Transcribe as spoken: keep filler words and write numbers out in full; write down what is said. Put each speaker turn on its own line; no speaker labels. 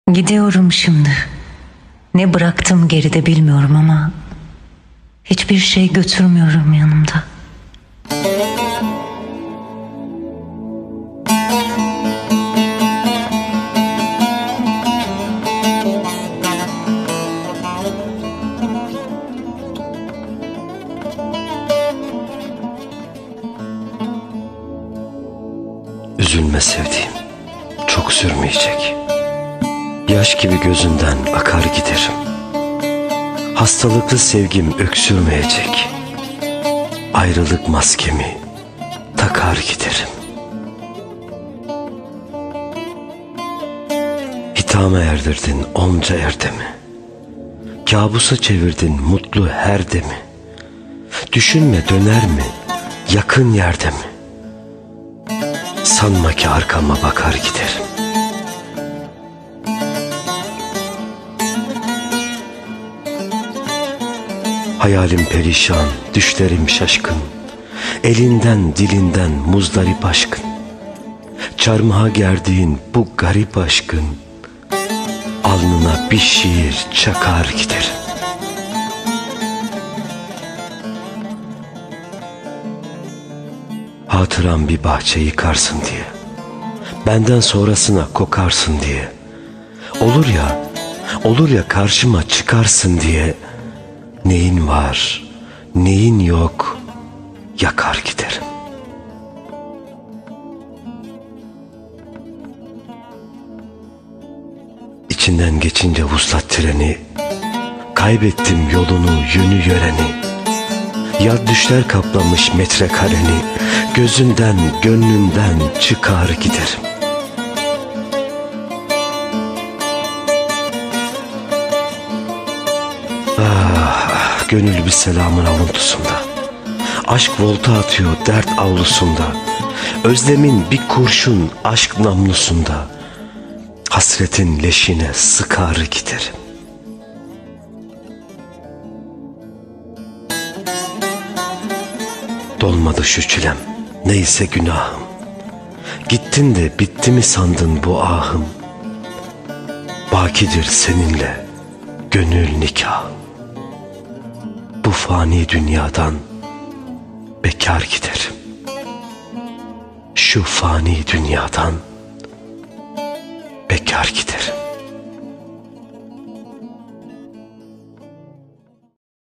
Gidiyorum şimdi. Ne bıraktım geride bilmiyorum ama hiçbir şey götürmüyorum yanımda.
Üzülme sevdiğim, çok sürmeyecek. Yaş gibi gözünden akar giderim. Hastalıklı sevgim öksürmeyecek. Ayrılık maskemi takar giderim. Hitama erdirdin onca erdemi. Kabusa çevirdin mutlu her demi. Düşünme döner mi, yakın yerde mi? Sanma ki arkama bakar giderim. Hayalim perişan, düşlerim şaşkın. Elinden dilinden muzdarip aşkın. Çarmıha gerdiğin bu garip aşkın. Alnına bir şiir çakar giderim. Hatıram bir bahçe yıkarsın diye, benden sonrasına kokarsın diye, olur ya, olur ya karşıma çıkarsın diye, neyin var, neyin yok, yakar giderim. İçinden geçince vuslat treni, kaybettim yolunu, yönü yöreni. Yad düşler kaplamış metrekareni, gözünden, gönlünden çıkar giderim. Ah, gönül bir selamın avuntusunda, aşk volta atıyor dert avlusunda, özlemin bir kurşun aşk namlusunda, hasretin leşine sıkar giderim. Dolmadı şu çilem, neyse günahım. Gittin de bitti mi sandın bu ahım? Bakidir seninle gönül nikahım. Bu fani dünyadan bekar giderim. Şu fani dünyadan bekar giderim.